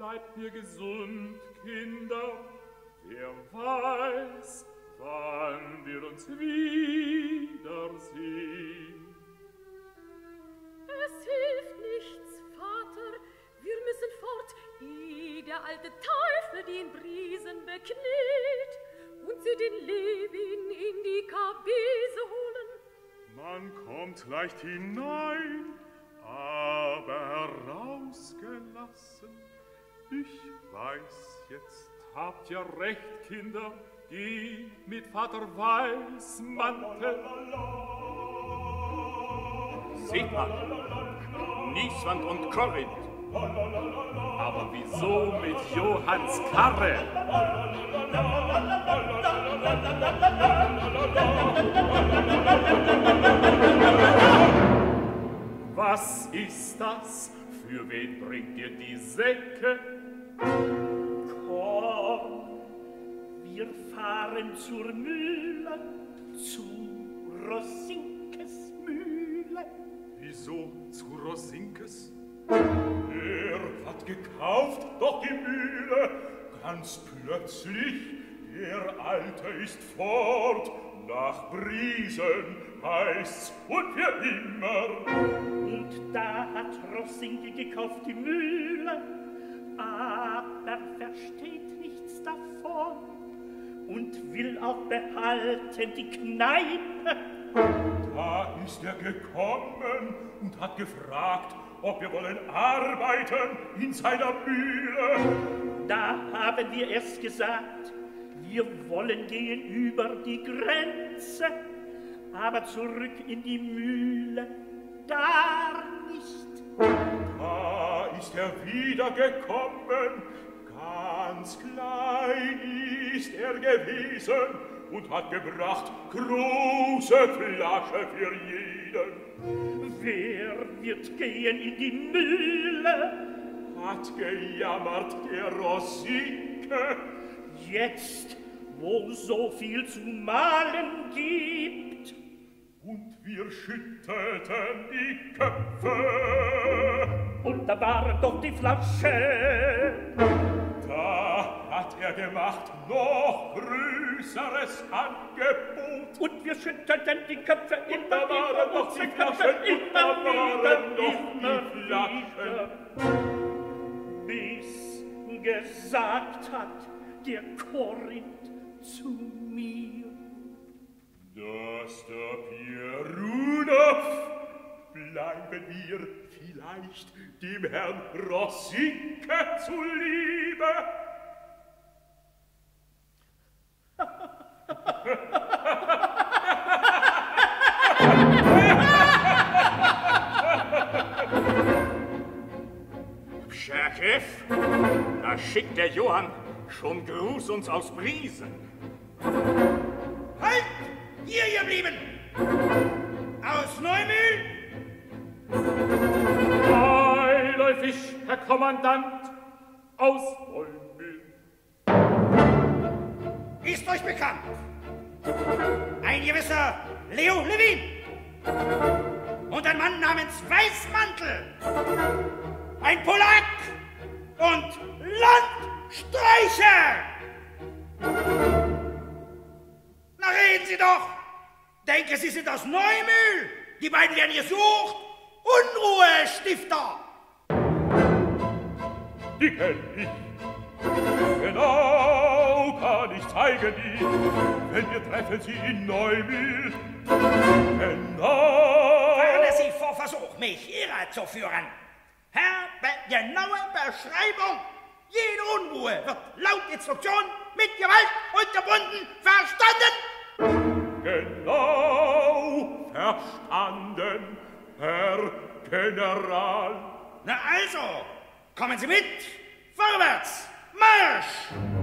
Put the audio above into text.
bleibt mir gesund, Kinder. Wer weiß, wann wir uns wiedersehen. Es hilft nichts, Vater, wir müssen fort, ehe der alte Teufel den Briesen bekniet und sie den Levin in die Kabese holen. Man kommt leicht hinein, aber herausgelassen. Ich weiß, jetzt habt ihr recht, Kinder, die mit Vater Weißmantel. Seht mal, Nieswand und Korinth. Aber wieso mit Johanns Karre? Was ist das? Für wen bringt ihr die Säcke? Komm, wir fahren zur Mühle, zu Rosinkes Mühle. Wieso zu Rosinkes? Er hat gekauft, doch die Mühle, ganz plötzlich, der Alte ist fort, nach Briesen heißt's und für immer. Und da hat Rosinke gekauft die Mühle, aber versteht nichts davon und will auch behalten die Kneipe. Da ist er gekommen und hat gefragt, ob wir wollen arbeiten in seiner Mühle. Da haben wir erst gesagt, wir wollen gehen über die Grenze, aber zurück in die Mühle, gar nicht. Da ist er wieder gekommen, ganz klein ist er gewesen und hat gebracht große Flasche für jeden. Wer wird gehen in die Mühle? Hat gejammert der Rosinke. Jetzt, wo so viel zu mahlen gibt. Und wir schüttelten die Köpfe. Und da war doch die Flasche. Da hat er gemacht noch größeres Angebot. Und wir schüttelten die Köpfe. Und da waren noch die Flaschen. Und da waren noch die Flaschen. Bis gesagt hat der Korinth zu mir. Dass der Pierunov, bleiben wir vielleicht dem Herrn Rosinke zuliebe. Chef, da schickt der Johann schon Gruß uns aus Briesen. Halt! Hier geblieben! Aus Neumühl? Beiläufig, Herr Kommandant, aus Neumühl. Ist euch bekannt? Ein gewisser Leo Levin und ein Mann namens Weißmantel, ein Polak und Landstreicher. Na, reden Sie doch! Denke, Sie sind aus Neumühl! Die beiden werden gesucht! Unruhestifter! Die kenn ich. Genau kann ich zeigen Ihnen, wenn wir treffen Sie in Neumühl. Genau. Warne Sie vor Versuch, mich irrezuführen. Habe genaue Beschreibung. Jede Unruhe wird laut Instruktion mit Gewalt unterbunden. Verstanden? Genau verstanden, Herr General. Na also, kommen Sie mit. Vorwärts, Marsch!